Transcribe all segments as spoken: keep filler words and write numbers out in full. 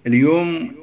اليوم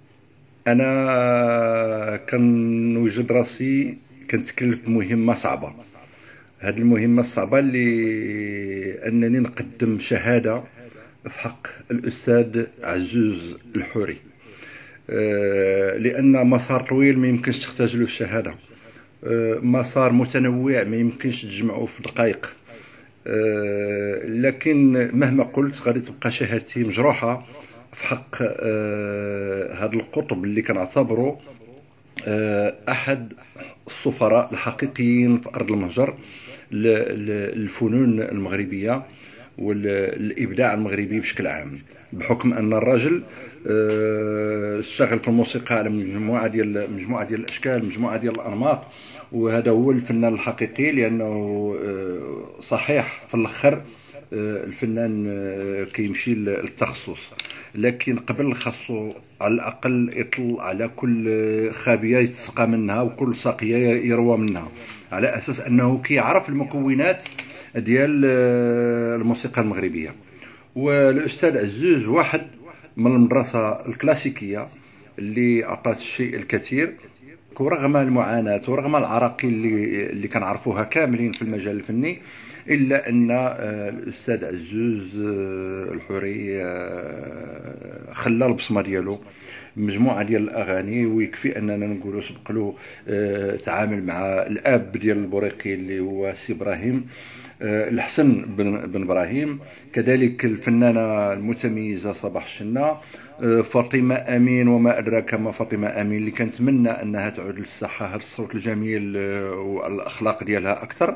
انا كنوجد راسي كنتكلف بمهمه صعبه. هذه المهمه الصعبه اللي انني نقدم شهاده في حق الاستاذ عزوز الحوري. آه، لان مسار طويل ما يمكنش تختزله في الشهاده. آه، مسار متنوع ما يمكنش تجمعه في دقائق. آه، لكن مهما قلت غادي تبقى شهادتي مجروحه في حق آه، هذا القطب اللي كنعتبره آه، احد السفراء الحقيقيين في ارض المهجر للفنون المغربيه والابداع المغربي بشكل عام، بحكم ان الرجل آه، اشتغل في الموسيقى على مجموعه ديال مجموعه ديال الاشكال، مجموعه ديال الانماط، وهذا هو الفنان الحقيقي. لانه آه، صحيح في الاخر آه، الفنان آه، كيمشي للتخصص، لكن قبل خاصو على الاقل يطل على كل خابيه يتسقى منها وكل ساقيه يروى منها، على اساس انه كيعرف المكونات ديال آه، الموسيقى المغربيه. والاستاذ عزوز واحد من المدرسه الكلاسيكيه اللي عطات الشيء الكثير، ورغم المعاناه ورغم العراقيل اللي اللي كنعرفوها كاملين في المجال الفني، الا ان آه، الاستاذ عزوز آه، الحوري آه، خلى البصمه ديالو مجموعه ديال الاغاني. ويكفي اننا نقولوا سبق له آه، تعامل مع الاب ديال البوريقي اللي هو سي ابراهيم آه، الحسن بن, بن ابراهيم، كذلك الفنانه المتميزه صباح الشنا، آه، فاطمه امين، وما ادراك ما فاطمه امين، اللي كنتمنى انها تعود للساحه، هذا الصوت الجميل آه، والاخلاق ديالها اكثر.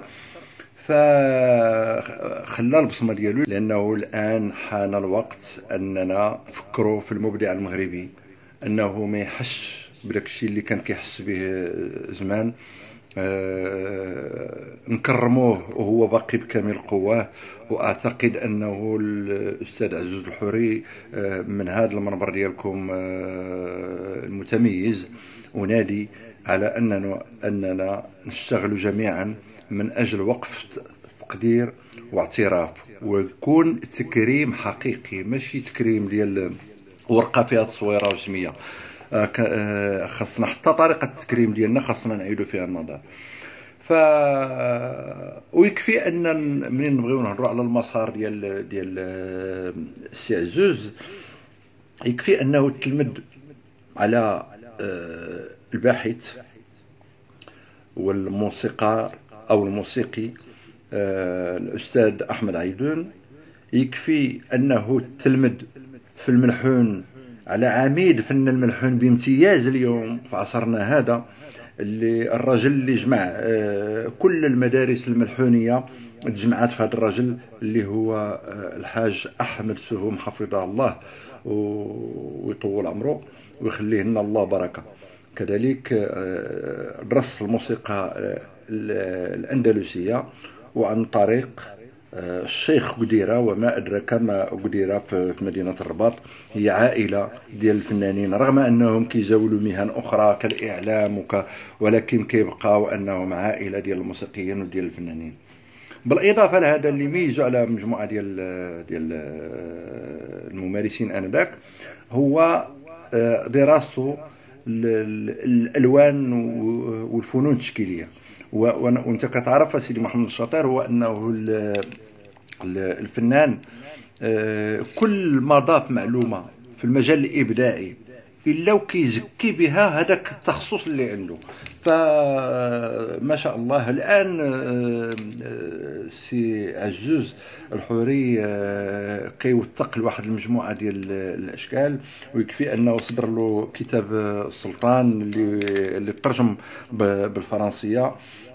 فخلى البصمه ديالو، لانه الان حان الوقت اننا نفكروا في المبدع المغربي، انه ما يحش بداك الشيء اللي كان كيحس به زمان. آه، نكرموه وهو باقي بكامل قواه. واعتقد انه الاستاذ عزوز الحوري آه، من هذا المنبر ديالكم آه، المتميز انادي على اننا اننا نشتغل جميعا من اجل وقف تقدير واعتراف، ويكون تكريم حقيقي، ماشي تكريم ديال ورقه فيها تصويره وسميه. آه، ك- آه، خاصنا حتى طريقه التكريم ديالنا خاصنا نعيدوا فيها النظر. ف ويكفي ان منين نبغيو نهضروا على المسار ديال ديال آه، السي عزوز، يكفي انه تلمد على آه، الباحث والموسيقار او الموسيقي آه، الاستاذ احمد عيدون. يكفي انه تلمد في الملحون على عميد فن الملحون بامتياز اليوم في عصرنا هذا، اللي الرجل اللي جمع آه، كل المدارس الملحونيه تجمعات في هذا الرجل اللي هو آه، الحاج احمد سهوم حفظه الله ويطول عمره ويخليه لنا الله بركه. كذلك آه، درس الموسيقى آه، الأندلسية، وعن طريق آه، الشيخ قديرة، وما أدرك ما قديرة في مدينة الرباط. هي عائلة ديال الفنانين، رغم أنهم كيزاولوا مهن أخرى كالإعلام وك... ولكن كيبقاو أنهم عائلة ديال الموسيقيين وديال الفنانين. بالإضافة لهذا اللي ميزوا على مجموعة ديال ديال الممارسين آنذاك هو آه، دراسته الالوان والفنون التشكيليه. وانت كتعرف سيدي محمد الشاطر هو انه الفنان آه، كل ما ضاف معلومه في المجال الابداعي الا وكيزكي بها هذاك التخصص اللي عنده. فما شاء الله الان آه، آه، سي عزوز الحوري آه، كيوثق لواحد المجموعه ديال الاشكال. ويكفي انه صدر له كتاب السلطان اللي اللي ترجم بالفرنسيه،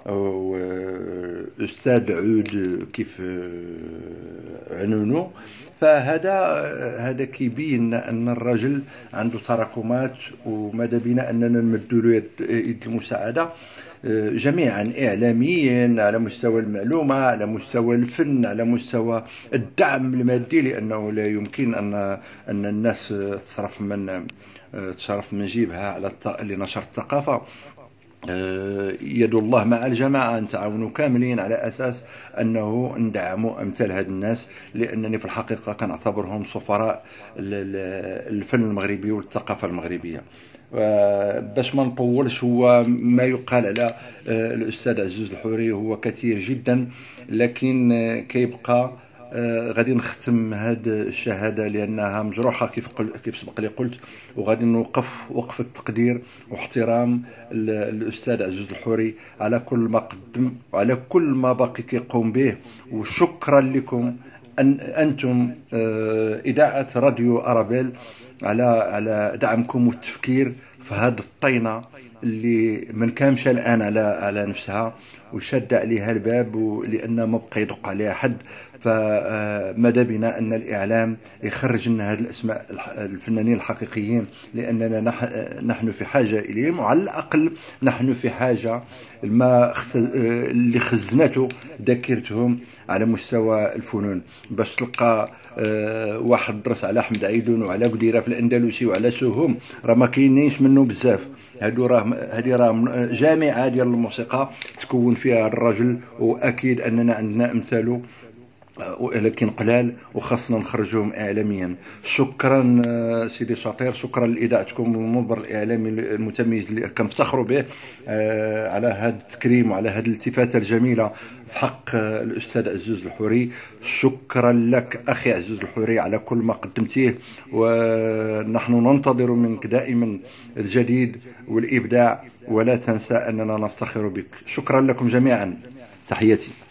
واستاذ عود كيف عنونه. فهذا هذا كيبين ان الرجل عنده تراكمات، وماذا بينا اننا نمد له يد يد المساعده جميعا، اعلاميا، على مستوى المعلومه، على مستوى الفن، على مستوى الدعم المادي، لانه لا يمكن ان ان الناس تصرف من تصرف من جيبها على لنشر الثقافه. يد الله مع الجماعة، نتعاونوا كاملين على أساس أنه ندعموا أمثال هاد الناس، لأنني في الحقيقة كنعتبرهم سفراء الفن المغربي والثقافة المغربية. باش ما نطولش، هو ما يقال على الأستاذ عزوز الحوري هو كثير جدا، لكن كيبقى آه غادي نختم هذه الشهاده لانها مجروحه كيف قل كيف سبق لي قلت، وغادي نوقف وقف التقدير واحترام الاستاذ عزوز الحوري على كل ما قدم وعلى كل ما باقي كيقوم به. وشكرا لكم أن انتم آه اذاعه راديو ارابيل على على دعمكم والتفكير في هذه الطينه اللي من كامشه الان على على نفسها وشد عليها الباب، لان ما بقى يدق عليها حد. فماذا بنا أن الإعلام يخرج لنا هذه الأسماء الفنانين الحقيقيين، لأننا نحن في حاجة إليهم، وعلى الأقل نحن في حاجة ما اللي خزنته ذاكرتهم على مستوى الفنون. باش تلقى واحد درس على أحمد عيدون وعلى قديرة في الأندلسي وعلى سوهم، راه ما كاينينش منه بزاف. هادو راه هادي راه جامعة ديال الموسيقى تكون فيها الرجل، وأكيد أننا عندنا أمثاله ولكن قلال وخاصنا نخرجوهم اعلاميا. شكرا سيدي شاطر، شكرا لاذاعتكم والمنبر الاعلامي المتميز اللي كنفتخروا به على هذا التكريم وعلى هذه الالتفاته الجميله في حق الاستاذ عزوز الحوري. شكرا لك اخي عزوز الحوري على كل ما قدمتيه، ونحن ننتظر منك دائما الجديد والابداع، ولا تنسى اننا نفتخر بك. شكرا لكم جميعا، تحياتي.